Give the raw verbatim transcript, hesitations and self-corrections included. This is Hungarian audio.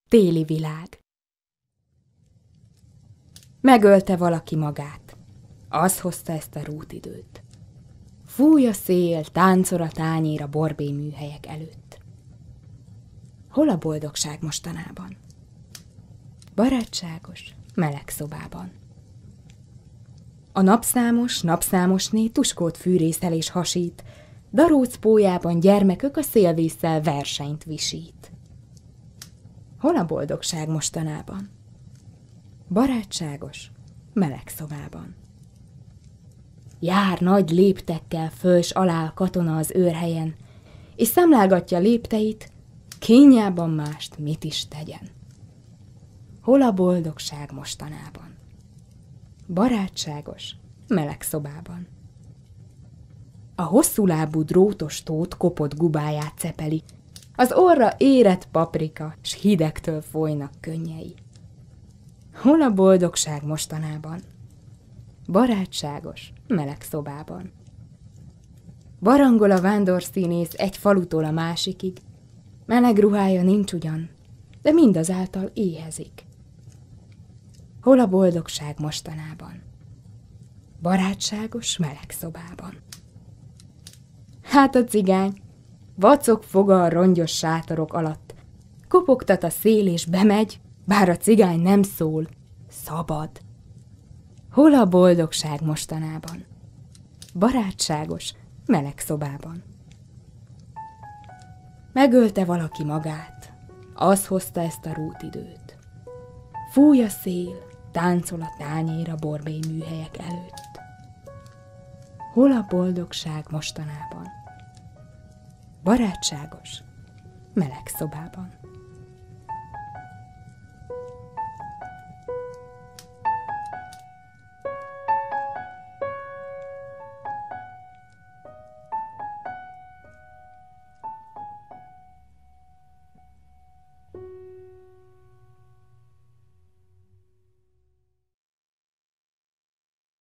Téli világ. Megölte valaki magát. Az hozta ezt a rútidőt. Fúj a szél, táncol a tányér a borbély műhelyek előtt. Hol a boldogság mostanában? Barátságos, meleg szobában. A napszámos, napszámosné tuskót fűrészel és hasít, daróc pólyában gyermekök a szélvésszel versenyt visít. Hol a boldogság mostanában? Barátságos, meleg szobában. Jár nagy léptekkel föl s alá a katona az őrhelyen, és számlálgatja lépteit, kényában mást mit is tegyen. Hol a boldogság mostanában? Barátságos, meleg szobában. A hosszú lábú drótos tót kopott gubáját cepeli, az orra érett paprika, s hidegtől folynak könnyei. Hol a boldogság mostanában? Barátságos, meleg szobában. Barangol a vándorszínész egy falutól a másikig, meleg ruhája nincs ugyan, de mindazáltal éhezik. Hol a boldogság mostanában? Barátságos, meleg szobában. Hát a cigány, vacog foga a rongyos sátorok alatt, kopogtat a szél és bemegy, bár a cigány nem szól, szabad. Hol a boldogság mostanában? Barátságos, meleg szobában. Megölte valaki magát, az hozta ezt a rútidőt. Fúj a szél, táncol a tányér a borbély műhelyek előtt. Hol a boldogság mostanában? Barátságos, meleg szobában.